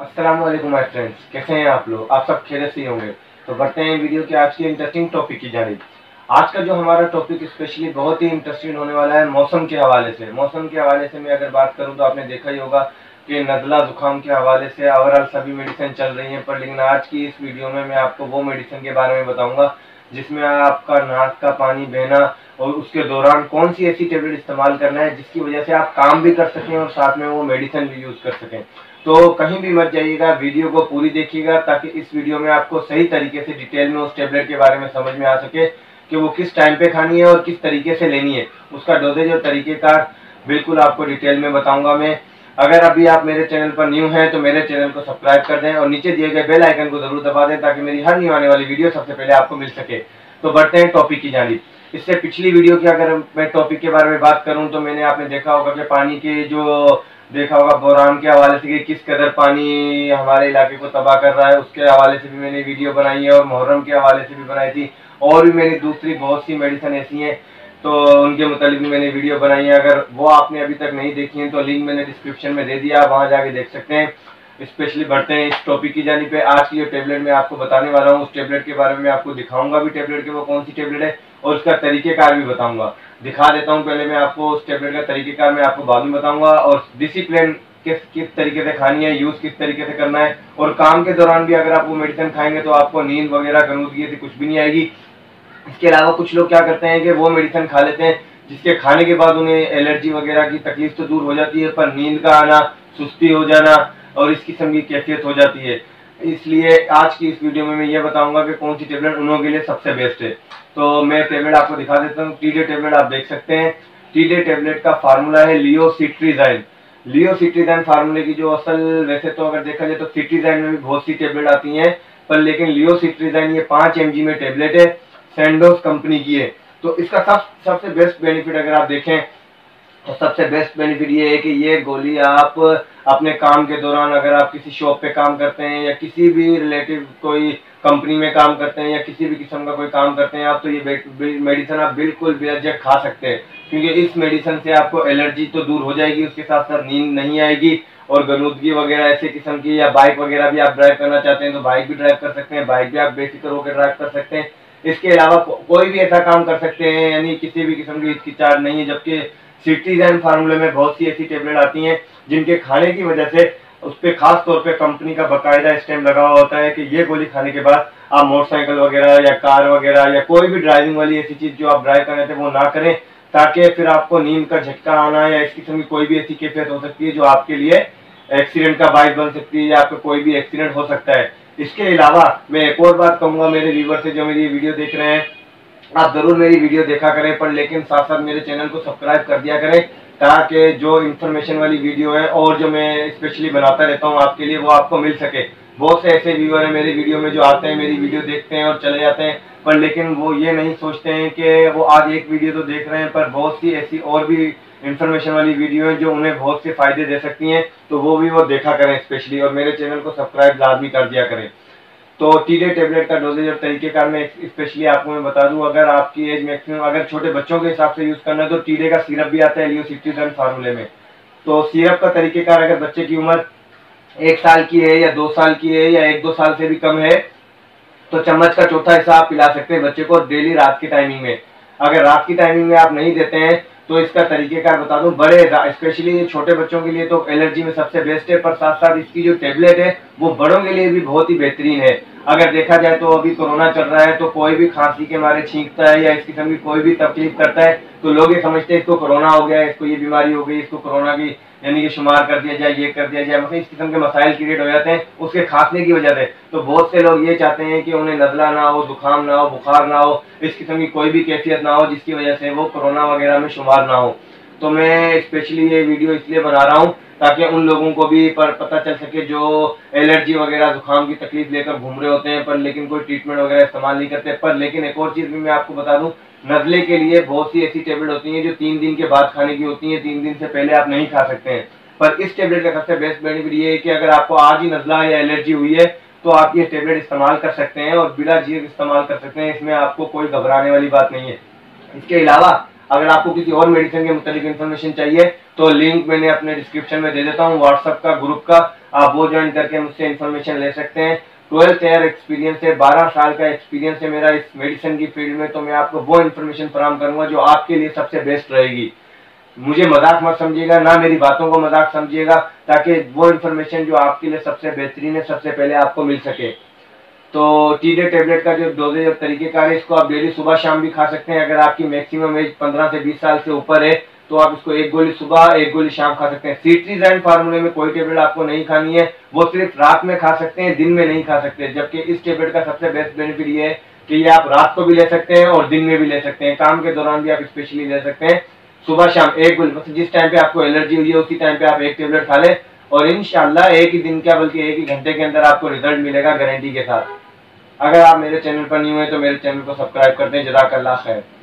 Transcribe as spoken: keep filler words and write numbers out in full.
अस्सलाम वालेकुम my friends, कैसे हैं आप लोग। आप सब खैरियत से होंगे। तो बढ़ते हैं वीडियो के आज की इंटरेस्टिंग टॉपिक की जानिब। आज का जो हमारा टॉपिक स्पेशली बहुत ही इंटरेस्टिंग होने वाला है मौसम के हवाले से। मौसम के हवाले से मैं अगर बात करूं तो आपने देखा ही होगा कि नज़ला जुकाम के हवाले से ओवरऑल सभी मेडिसिन चल रही हैं, पर लेकिन आज की इस वीडियो में मैं आपको वो मेडिसिन के बारे में बताऊंगा जिसमें आपका नाक का पानी बहना और उसके दौरान कौन सी ऐसी टेबलेट इस्तेमाल करना है जिसकी वजह से आप काम भी कर सकें और साथ में वो मेडिसिन भी यूज कर सकें। तो कहीं भी मत जाइएगा, वीडियो को पूरी देखिएगा ताकि इस वीडियो में आपको सही तरीके से डिटेल में उस टेबलेट के बारे में समझ में आ सके कि वो किस टाइम पे खानी है और किस तरीके से लेनी है। उसका डोजेज और तरीकेकार बिल्कुल आपको डिटेल में बताऊंगा मैं। अगर अभी आप मेरे चैनल पर न्यू हैं तो मेरे चैनल को सब्सक्राइब कर दें और नीचे दिए गए बेल आइकन को जरूर दबा दें ताकि मेरी हर न्यू आने वाली वीडियो सबसे पहले आपको मिल सके। तो बढ़ते हैं टॉपिक की जानिब। इससे पिछली वीडियो की अगर मैं टॉपिक के बारे में बात करूं तो मैंने आपने देखा होगा कि पानी के जो देखा होगा बोरान के हवाले से कि किस कदर पानी हमारे इलाके को तबाह कर रहा है, उसके हवाले से भी मैंने वीडियो बनाई है और मुहर्रम के हवाले से भी बनाई थी। और भी मैंने दूसरी बहुत सी मेडिसिन ऐसी हैं तो उनके मुतालिक भी मैंने वीडियो बनाई है। अगर वो आपने अभी तक नहीं देखी है तो लिंक मैंने डिस्क्रिप्शन में दे दिया, आप वहाँ जाके देख सकते हैं। स्पेशली बढ़ते हैं इस टॉपिक की जानी पे। आज की जो टेबलेट मैं आपको बताने वाला हूँ उस टेबलेट के बारे में आपको दिखाऊंगा भी टेबलेट के वो कौन सी टेबलेट है और उसका तरीकेकार भी बताऊंगा। दिखा देता हूँ पहले मैं आपको उस टेबलेट का तरीकेकार मैं आपको बाद में बताऊंगा और डिसिप्लिन किस किस तरीके से खानी है, यूज किस तरीके से करना है और काम के दौरान भी अगर आप वो मेडिसिन खाएंगे तो आपको नींद वगैरह गनूदगी ऐसी कुछ भी नहीं आएगी। इसके अलावा कुछ लोग क्या करते हैं कि वो मेडिसिन खा लेते हैं जिसके खाने के बाद उन्हें एलर्जी वगैरह की तकलीफ तो दूर हो जाती है पर नींद का आना, सुस्ती हो जाना और इस किस्म की कैफियत हो जाती है। इसलिए आज की इस वीडियो में मैं ये बताऊंगा कि कौन सी टेबलेट उन लोगों के लिए सबसे बेस्ट है। तो मैं टेबलेट आपको दिखा देता हूँ। टीडे टेबलेट आप देख सकते हैं। टीडे टेबलेट का फार्मूला है लियोसिट्रिजाइन। लियोसिट्रिजाइन फार्मूले की जो असल, वैसे तो अगर देखा जाए तो सिट्रिजाइन में भी बहुत सी टेबलेट आती हैं पर लेकिन लियोसिट्रिजाइन ये पांच एम जी में टेबलेट है, सैंडोज कंपनी की है। तो इसका सब सबसे बेस्ट बेनिफिट अगर आप देखें तो सबसे बेस्ट बेनिफिट ये है कि ये गोली आप अपने काम के दौरान, अगर आप किसी शॉप पे काम करते हैं या किसी भी रिलेटिव कोई कंपनी में काम करते हैं या किसी भी किस्म का कोई काम करते हैं आप, तो ये मेडिसिन आप बिल्कुल बेझिझक खा सकते हैं क्योंकि इस मेडिसिन से आपको एलर्जी तो दूर हो जाएगी, उसके साथ साथ नींद नहीं आएगी और गलूदगी वगैरह ऐसे किस्म की, या बाइक वगैरह भी आप ड्राइव करना चाहते हैं तो बाइक भी ड्राइव कर सकते हैं, बाइक भी आप बेफिक्र होकर ड्राइव कर सकते हैं। इसके अलावा को, कोई भी ऐसा काम कर सकते हैं, यानी किसी भी किस्म की हिचकिचाहट नहीं है। जबकि सिट्रिजाइन फार्मूले में बहुत सी ऐसी टेबलेट आती हैं जिनके खाने की वजह से उस पर खास तौर पे कंपनी का बकायदा स्टैम्प लगा हुआ होता है कि ये गोली खाने के बाद आप मोटरसाइकिल वगैरह या कार वगैरह या कोई भी ड्राइविंग वाली ऐसी चीज जो आप ड्राइव कर रहे थे वो ना करें ताकि फिर आपको नींद का झटका आना या इस किस्म की कोई भी ऐसी कैफियत हो सकती है जो आपके लिए एक्सीडेंट का बाइस बन सकती है या आपका कोई भी एक्सीडेंट हो सकता है। इसके अलावा मैं एक और बात कहूंगा मेरे व्यूअर से जो मेरी वीडियो देख रहे हैं, आप जरूर मेरी वीडियो देखा करें पर लेकिन साथ साथ मेरे चैनल को सब्सक्राइब कर दिया करें ताकि जो इन्फॉर्मेशन वाली वीडियो है और जो मैं स्पेशली बनाता रहता हूँ आपके लिए वो आपको मिल सके। बहुत से ऐसे व्यूअर हैं मेरी वीडियो में जो आते हैं, मेरी वीडियो देखते हैं और चले जाते हैं पर लेकिन वो ये नहीं सोचते हैं कि वो आज एक वीडियो तो देख रहे हैं पर बहुत सी ऐसी और भी इन्फॉर्मेशन वाली वीडियो है जो उन्हें बहुत से फायदे दे सकती हैं, तो वो भी वो देखा करें स्पेशली और मेरे चैनल को सब्सक्राइब लाजमी कर दिया करें। तो टीडे टेबलेट का डोजेज और तरीकेकार में स्पेशली आपको मैं बता दूं, अगर आपकी एज मैक्सिमम अगर छोटे बच्चों के हिसाब से यूज करना है तो टीडे का सिरप भी आता है लियोसिट्रिजाइन फार्मूले में। तो सिरप का तरीकेकार, अगर बच्चे की उम्र एक साल की है या दो साल की है या एक दो साल से भी कम है तो चम्मच का चौथा हिस्सा आप पिला सकते हैं बच्चे को डेली रात की टाइमिंग में। अगर रात की टाइमिंग में आप नहीं देते हैं तो इसका तरीकेकार बता दूं, बड़े स्पेशली छोटे बच्चों के लिए तो एलर्जी में सबसे बेस्ट है पर साथ साथ इसकी जो टेबलेट है वो बड़ों के लिए भी बहुत ही बेहतरीन है। अगर देखा जाए तो अभी कोरोना चल रहा है तो कोई भी खांसी के मारे छींकता है या इस किस्म की कोई भी तकलीफ करता है तो लोग ये समझते हैं इसको कोरोना हो गया है, इसको ये बीमारी हो गई, इसको कोरोना की यानी कि शुमार कर दिया जाए, ये कर दिया जाए, मतलब इस किस्म के मसाइल क्रिएट हो जाते हैं उसके खांसने की वजह से। तो बहुत से लोग ये चाहते हैं कि उन्हें नज़ला ना हो, जुकाम ना हो, बुखार ना हो, इस किस्म की कोई भी कैफियत ना हो जिसकी वजह से वो कोरोना वगैरह में शुमार ना हो। तो मैं स्पेशली ये वीडियो इसलिए बना रहा हूँ ताकि उन लोगों को भी पर पता चल सके जो एलर्जी वगैरह जुकाम की तकलीफ लेकर घूम रहे होते हैं पर लेकिन कोई ट्रीटमेंट वगैरह इस्तेमाल नहीं करते। पर लेकिन एक और चीज़ भी मैं आपको बता दूं, नज़ले के लिए बहुत सी ऐसी टेबलेट होती हैं जो तीन दिन के बाद खाने की होती हैं, तीन दिन से पहले आप नहीं खा सकते हैं। पर इस टेबलेट का सबसे बेस्ट बेनिफिट ये है कि अगर आपको आज ही नज़ला या एलर्जी हुई है तो आप ये टेबलेट इस्तेमाल कर सकते हैं और बिला झिझक इस्तेमाल कर सकते हैं, इसमें आपको कोई घबराने वाली बात नहीं है। इसके अलावा अगर आपको किसी और मेडिसिन के मुताबिक इन्फॉर्मेशन चाहिए तो लिंक मैंने अपने डिस्क्रिप्शन में दे देता हूँ व्हाट्सएप का, ग्रुप का। आप वो ज्वाइन करके मुझसे इन्फॉर्मेशन ले सकते हैं। ट्वेल्थ ईयर एक्सपीरियंस है, बारह साल का एक्सपीरियंस है मेरा इस मेडिसिन की फील्ड में, तो मैं आपको वो इन्फॉर्मेशन फराहम करूंगा जो आपके लिए सबसे बेस्ट रहेगी। मुझे मजाक मत समझिएगा, ना मेरी बातों को मजाक समझिएगा, ताकि वो इन्फॉर्मेशन जो आपके लिए सबसे बेहतरीन है सबसे पहले आपको मिल सके। तो टीडे टेबलेट का जो डोजेज और तरीकेकार है, इसको आप डेली सुबह शाम भी खा सकते हैं। अगर आपकी मैक्सिमम एज पंद्रह से बीस साल से ऊपर है तो आप इसको एक गोली सुबह एक गोली शाम खा सकते हैं। सीट्रीजाइन फार्मूले में कोई टेबलेट आपको नहीं खानी है, वो सिर्फ रात में खा सकते हैं, दिन में नहीं खा सकते। जबकि इस टेबलेट का सबसे बेस्ट बेनिफिट ये है कि ये आप रात को भी ले सकते हैं और दिन में भी ले सकते हैं, काम के दौरान भी आप स्पेशली ले सकते हैं। सुबह शाम एक गोली, मतलब जिस टाइम पे आपको एलर्जी हुई है उसी टाइम पे आप एक टेबलेट खा लें और इंशाल्लाह एक ही दिन क्या बल्कि एक ही घंटे के अंदर आपको रिजल्ट मिलेगा गारंटी के साथ। अगर आप मेरे चैनल पर न्यू हैं तो मेरे चैनल को सब्सक्राइब कर दें। जज़ाकल्लाह खैर।